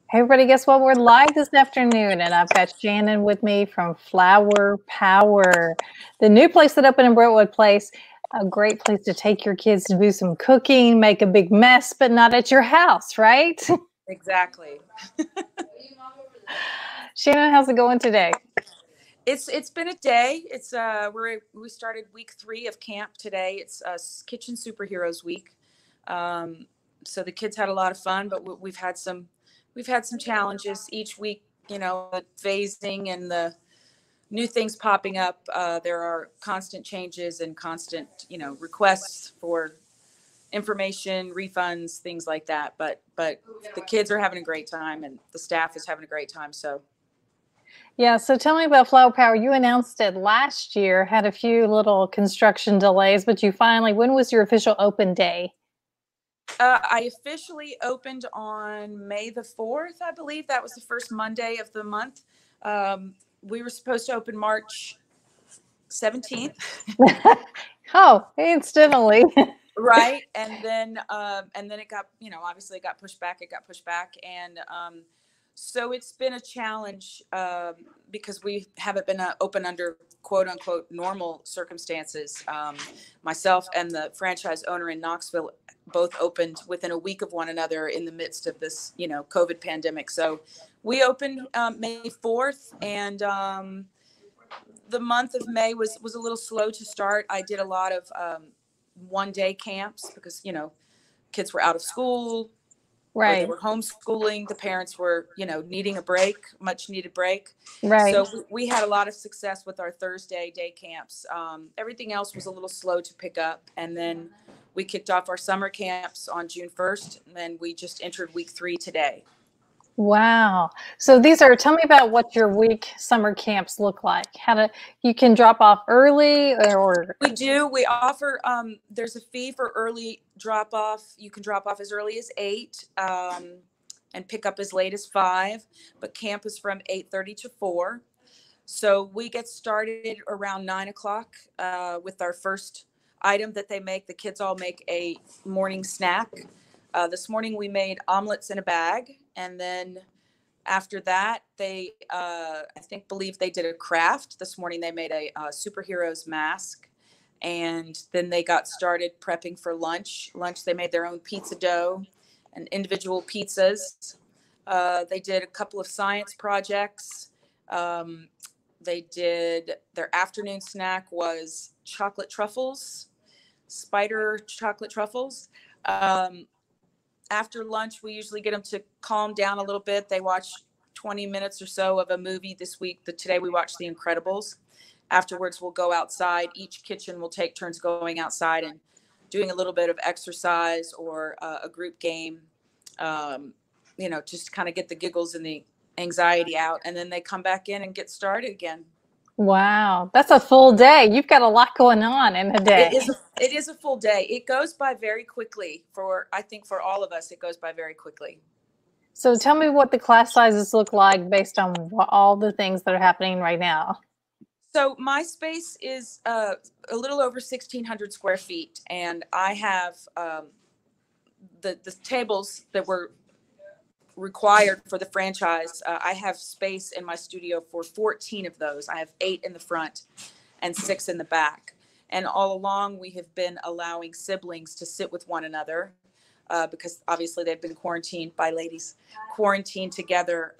Hey everybody, guess what? We're live this afternoon, and I've got Shannon with me from Flower Power, the new place that opened in Brentwood Place. A great place to take your kids to do some cooking, make a big mess, but not at your house, right? Exactly. Shannon, how's it going today? It's been a day. We started week 3 of camp today. It's Kitchen Superheroes week. So the kids had a lot of fun, but we've had some challenges each week. The phasing and the new things popping up. There are constant changes and constant requests for information, refunds, things like that. But the kids are having a great time, and the staff is having a great time. So. Yeah, so tell me about Flower Power. You announced it last year, had a few little construction delays, but when was your official open day? I officially opened on May the 4th, I believe. That was the first Monday of the month. We were supposed to open March 17th. Oh, instantly. Right. And then it got, obviously it got pushed back. And so it's been a challenge because we haven't been open under quote unquote normal circumstances. Myself and the franchise owner in Knoxville both opened within a week of one another in the midst of this, COVID pandemic. So we opened May 4th, and the month of May was a little slow to start. I did a lot of one-day camps because, kids were out of school. Right. Or they were homeschooling. The parents were, needing a break, much needed break. Right. So we had a lot of success with our Thursday day camps. Everything else was a little slow to pick up. And then we kicked off our summer camps on June 1st. And then we just entered week 3 today. Wow. So tell me about what your summer camps look like. You can drop off early or? We do. We offer, there's a fee for early drop off. You can drop off as early as 8 and pick up as late as 5, but camp is from 8:30 to 4. So we get started around 9 o'clock with our first item that they make. The kids all make a morning snack. This morning we made omelets in a bag. And then after that, they, believe they did a craft. This morning they made a superhero's mask. And then they got started prepping for lunch. They made their own pizza dough and individual pizzas. They did a couple of science projects. They did, their afternoon snack was chocolate truffles, spider chocolate truffles. After lunch, we usually get them to calm down a little bit. They watch 20 minutes or so of a movie this week. Today we watched The Incredibles. Afterwards, we'll go outside. Each kitchen will take turns going outside and doing a little bit of exercise or a group game, just kind of get the giggles and the anxiety out. And then they come back in and get started again. Wow, that's a full day. You've got a lot going on in a day. It is a full day. It goes by very quickly. I think for all of us, it goes by very quickly. So tell me what the class sizes look like based on all the things that are happening right now. So my space is a little over 1,600 square feet, and I have the tables that were required for the franchise. I have space in my studio for 14 of those. I have 8 in the front and 6 in the back. And all along, we have been allowing siblings to sit with one another because obviously they've been quarantined together.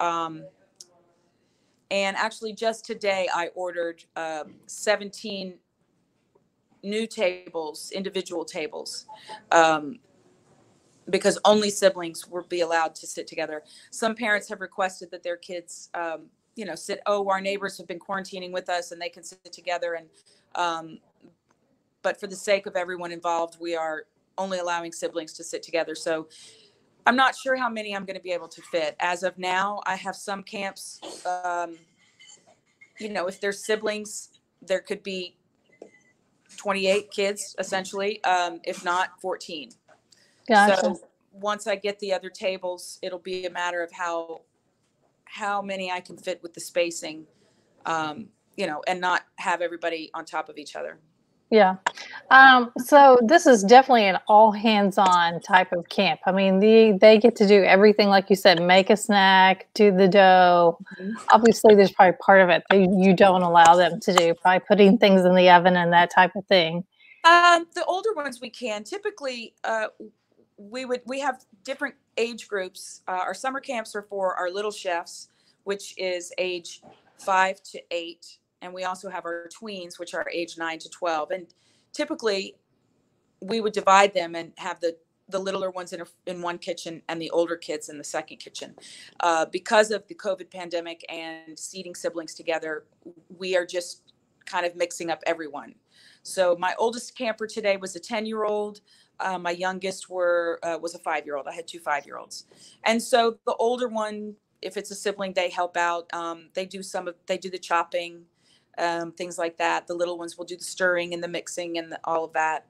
And actually just today, I ordered 17 new tables, individual tables, because only siblings will be allowed to sit together. Some parents have requested that their kids, our neighbors have been quarantining with us and they can sit together. And but for the sake of everyone involved, we are only allowing siblings to sit together. So I'm not sure how many I'm going to be able to fit. As of now, I have some camps, if there's siblings, there could be 28 kids, essentially, if not 14. Gotcha. So once I get the other tables, it'll be a matter of how many I can fit with the spacing, and not have everybody on top of each other. Yeah. So this is definitely an all hands-on type of camp. I mean, they get to do everything, like you said, make a snack, do the dough. Mhm. Obviously, there's probably part of it that you don't allow them to do, probably putting things in the oven and that type of thing. The older ones we can. Typically, we have different age groups. Our summer camps are for our little chefs, which is age 5 to 8, and we also have our tweens, which are age 9 to 12. And typically, we would divide them and have the littler ones in one kitchen and the older kids in the second kitchen. Because of the COVID pandemic and seating siblings together, we are just kind of mixing up everyone. So my oldest camper today was a 10-year-old. My youngest was a 5-year-old. I had 2 5-year-olds. And so the older one, if it's a sibling, they help out. They do the chopping, things like that. The little ones will do the stirring and the mixing and all of that.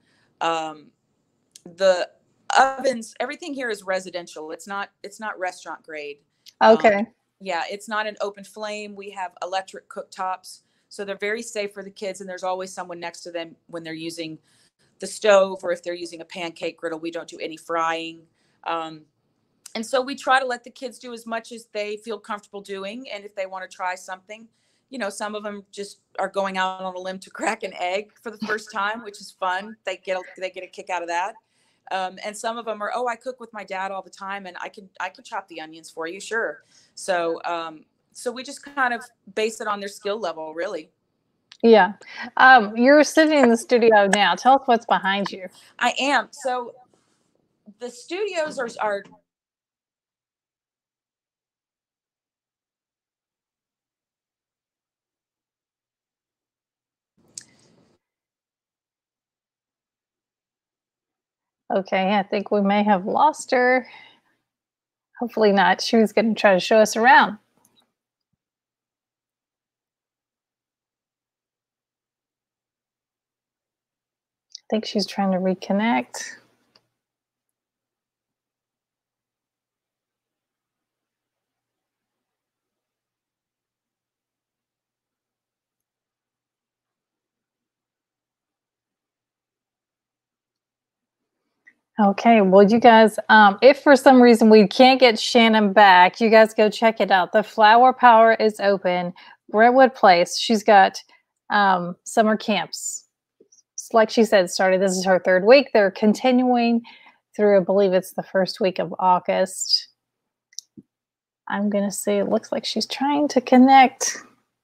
The ovens, everything here is residential. It's not restaurant grade. Okay. Yeah, it's not an open flame. We have electric cooktops, so they're very safe for the kids. And there's always someone next to them when they're using the stove, or if they're using a pancake griddle. We don't do any frying. And so we try to let the kids do as much as they feel comfortable doing. And if they want to try something, some of them just are going out on a limb to crack an egg for the first time, which is fun. They get a kick out of that. And some of them are, I cook with my dad all the time, and I could chop the onions for you. Sure. So we just kind of base it on their skill level, really. Yeah. You're sitting in the studio now. Tell us what's behind you. I am. So the studios are Okay, I think we may have lost her. Hopefully not. She was going to try to show us around. I think she's trying to reconnect. Okay, well, you guys, if for some reason we can't get Shannon back, you guys go check it out. The Flower Power is open. Brentwood Place. She's got summer camps. Like she said, started. This is her 3rd week. They're continuing through, I believe it's the 1st week of August. I'm going to see. It looks like she's trying to connect.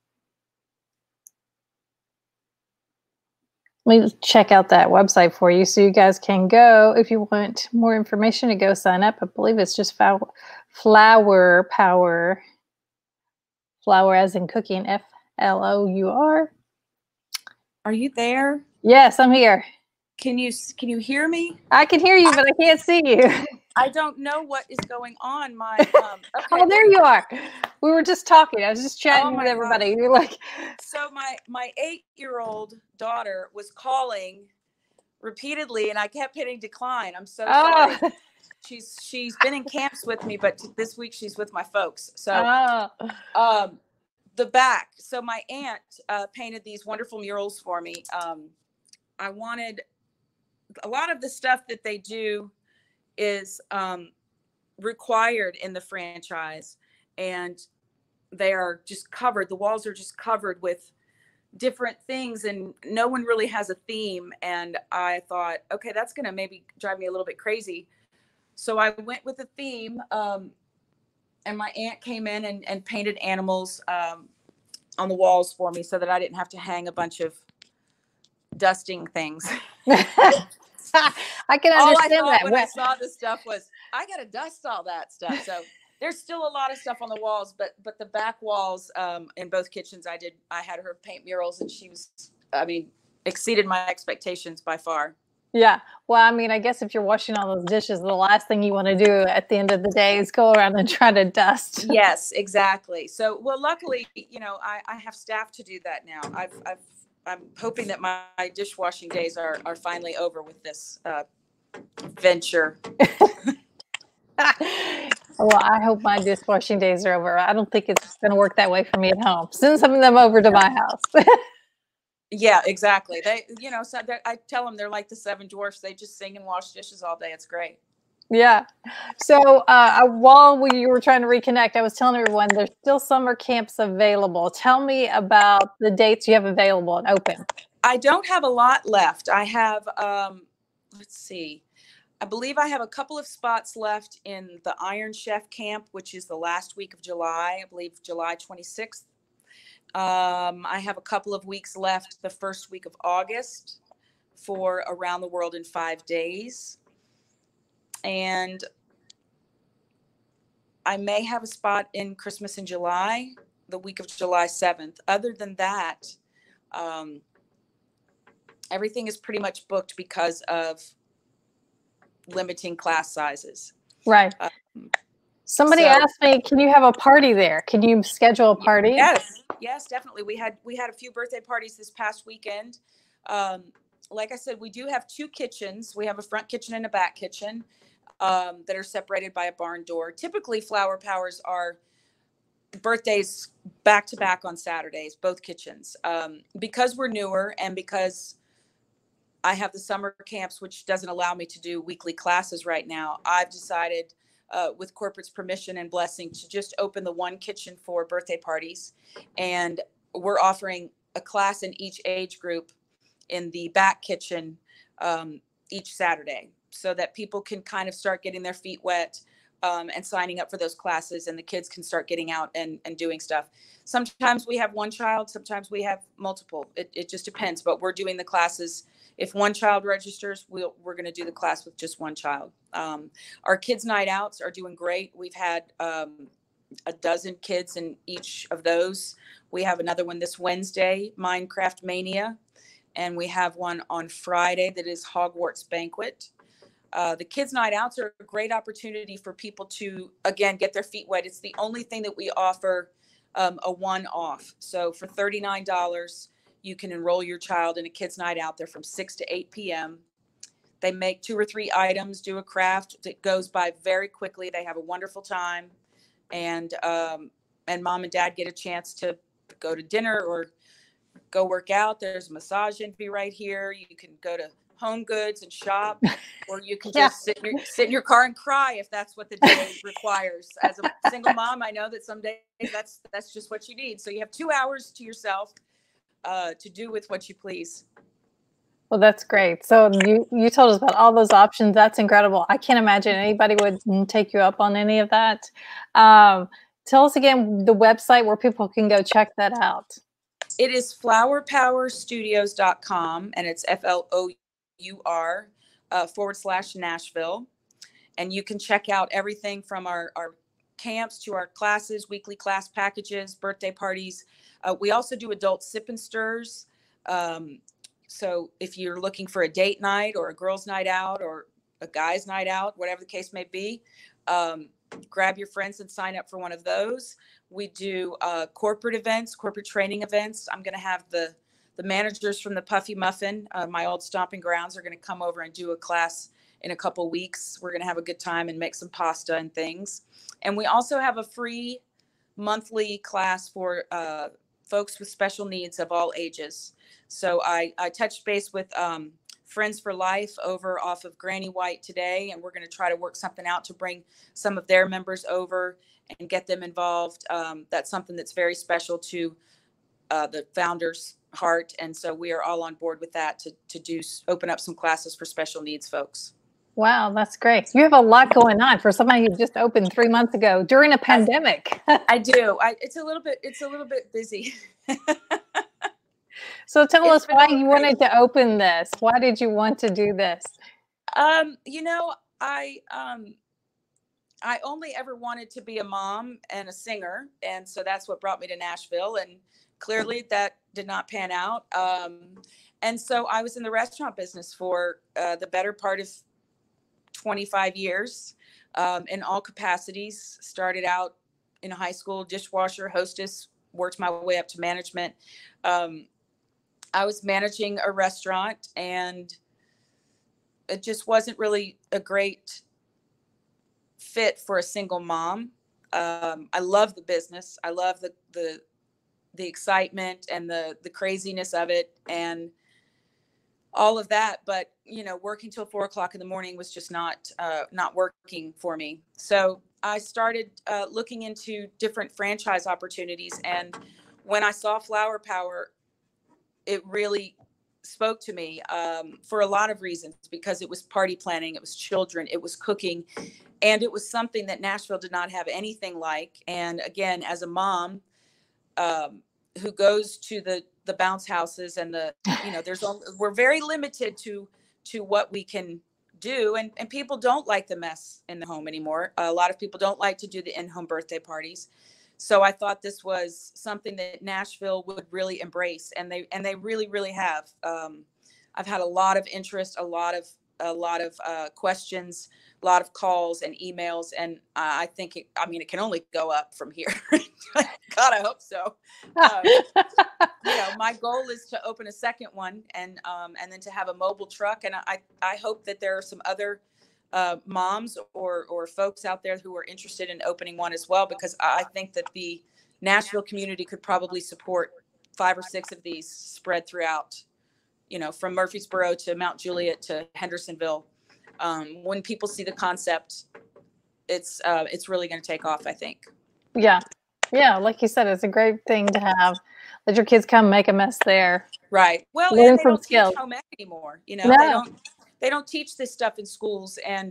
Let me check out that website for you so you guys can go. If you want more information to go sign up, I believe it's just Flower Power. Flower as in cooking, Flour. Are you there? Yes, I'm here. Can you hear me? I can hear you, but I can't see you. I don't know what is going on. Okay. Oh, there you are. We were just talking. I was just chatting with everybody. You're like, so my 8-year-old daughter was calling repeedly, and I kept hitting decline. I'm so sorry. She's been in camps with me, but this week she's with my folks. So the back. So my aunt painted these wonderful murals for me. I wanted a lot of the stuff that they do is required in the franchise, and they are just covered. The walls are just covered with different things, and no one really has a theme. And I thought, okay, that's going to maybe drive me a little bit crazy. So I went with a theme, and my aunt came in and painted animals on the walls for me so that I didn't have to hang a bunch of dusting things. I can understand that. When I saw this stuff was, I got to dust all that stuff. So there's still a lot of stuff on the walls, but the back walls in both kitchens, I had her paint murals, and she was, exceeded my expectations by far. Yeah. Well, I guess if you're washing all those dishes, the last thing you want to do at the end of the day is go around and try to dust. Yes, exactly. So, well, luckily, I have staff to do that now. I'm hoping that my dishwashing days are finally over with this venture. Well, I hope my dishwashing days are over. I don't think it's going to work that way for me at home. Send some of them over to my house. Yeah, exactly. They, so I tell them they're like the seven dwarfs. They just sing and wash dishes all day. It's great. Yeah. So while you were trying to reconnect, I was telling everyone there's still summer camps available. Tell me about the dates you have available and open. I don't have a lot left. I have, let's see, I believe I have a couple of spots left in the Iron Chef camp, which is the last week of July, I believe July 26th. I have a couple of weeks left the first week of August for Around the World in 5 days. And I may have a spot in Christmas in July, the week of July 7th. Other than that, everything is pretty much booked because of limiting class sizes. Right. Somebody asked me, can you have a party there? Can you schedule a party? Yes, definitely. We had a few birthday parties this past weekend. Like I said, we do have 2 kitchens. We have a front kitchen and a back kitchen that are separated by a barn door. Typically, Flower Powers are birthdays back to back on Saturdays, both kitchens. Because we're newer and because I have the summer camps, which doesn't allow me to do weekly classes right now, I've decided with corporate's permission and blessing to just open the one kitchen for birthday parties. And we're offering a class in each age group in the back kitchen each Saturday so that people can kind of start getting their feet wet and signing up for those classes, and the kids can start getting out and doing stuff. Sometimes we have one child, sometimes we have multiple. It just depends, but we're doing the classes. If one child registers, we're going to do the class with just one child. Our kids' night outs are doing great. We've had a dozen kids in each of those. We have another one this Wednesday, Minecraft Mania, and we have one on Friday that is Hogwarts Banquet. The kids' night outs are a great opportunity for people to, again, get their feet wet. It's the only thing that we offer a one-off. So for $39, you can enroll your child in a kids' night out there from 6 to 8 p.m. They make 2 or 3 items, do a craft that goes by very quickly. They have a wonderful time, and mom and dad get a chance to go to dinner or go work out. There's a massage envy right here. You can go to Home Goods and shop, or you can just sit in your car and cry if that's what the day requires. As a single mom, I know that some days that's just what you need. So you have 2 hours to yourself to do with what you please. Well, that's great. So you told us about all those options. That's incredible. I can't imagine anybody would take you up on any of that. Tell us again the website where people can go check that out. It is flowerpowerstudios.com, and it's FLOUR /Nashville. And you can check out everything from our camps to our classes, weekly class packages, birthday parties. We also do adult sip and stirs. So if you're looking for a date night or a girls' night out or a guy's night out, whatever the case may be, grab your friends and sign up for one of those. We do corporate events, corporate training events. I'm going to have the managers from the Puffy Muffin, my old stomping grounds, are going to come over and do a class in a couple weeks. We're going to have a good time and make some pasta and things. And we also have a free monthly class for folks with special needs of all ages. So I touched base with Friends for Life over off of Granny White today, and we're going to try to work something out to bring some of their members over and get them involved. That's something that's very special to the founder's heart, and so we are all on board with that to open up some classes for special needs folks. Wow, that's great. You have a lot going on for somebody who just opened 3 months ago during a pandemic. I do. It's a little bit busy. So tell us why you wanted to open this. Why did you want to do this? I only ever wanted to be a mom and a singer, and so that's what brought me to Nashville. And clearly, that did not pan out. And so I was in the restaurant business for the better part of 25 years in all capacities. Started out in high school, dishwasher, hostess, worked my way up to management. I was managing a restaurant, and it just wasn't really a great fit for a single mom. I love the business. I love the excitement and the craziness of it and all of that. But, you know, working till 4 o'clock in the morning was just not working for me. So I started looking into different franchise opportunities. And when I saw Flower Power, it really spoke to me for a lot of reasons, because it was party planning, it was children, it was cooking, and it was something that Nashville did not have anything like. And again, as a mom who goes to the bounce houses and we're very limited to what we can do. And people don't like the mess in the home anymore. A lot of people don't like to do the in-home birthday parties. So I thought this was something that Nashville would really embrace. And they really, really have. I've had a lot of interest, a lot of questions, a lot of calls and emails. And I think it can only go up from here. God, I hope so. My goal is to open a second one and then to have a mobile truck. And I hope that there are some other moms or folks out there who are interested in opening one as well, because I think that the Nashville community could probably support 5 or 6 of these spread throughout, from Murfreesboro to Mount Juliet to Hendersonville. When people see the concept, it's really going to take off, I think. Yeah. Yeah. Like you said, it's a great thing to have. Let your kids come make a mess there. Right. Well, learn and they from don't skills. teach home ec anymore. No. They don't teach this stuff in schools. And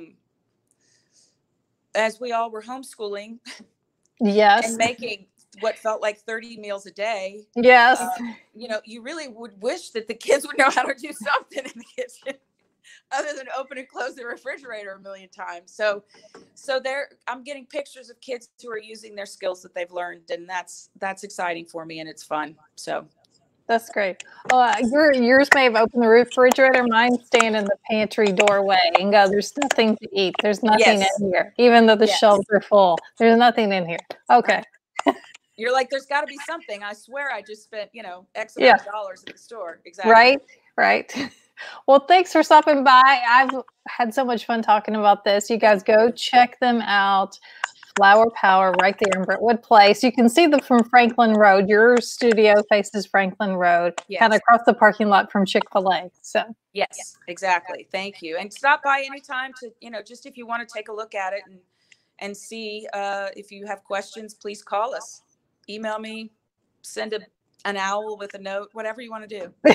as we all were homeschooling, yes, and making what felt like 30 meals a day. Yes. You really would wish that the kids would know how to do something in the kitchen other than open and close the refrigerator a million times. So I'm getting pictures of kids who are using their skills that they've learned, and that's exciting for me, and it's fun. So that's great. Yours may have opened the refrigerator. Mine's staying in the pantry doorway and go, there's nothing to eat. There's nothing in here, even though the shelves are full. There's nothing in here. Okay. You're like, there's got to be something. I swear I just spent, X amount of dollars at the store. Exactly. Right. Well, thanks for stopping by. I've had so much fun talking about this. You guys go check them out. Flower Power right there in Brentwood Place. You can see them from Franklin Road. Your studio faces Franklin Road, kind of across the parking lot from Chick-fil-A. So yes, exactly. Thank you. And stop by anytime to, just if you want to take a look at it and see if you have questions, please call us. Email me, send an owl with a note, whatever you want to do.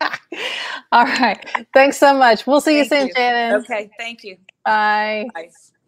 All right. Thanks so much. We'll see you soon, Shannon. Okay. Thank you. Bye. Bye.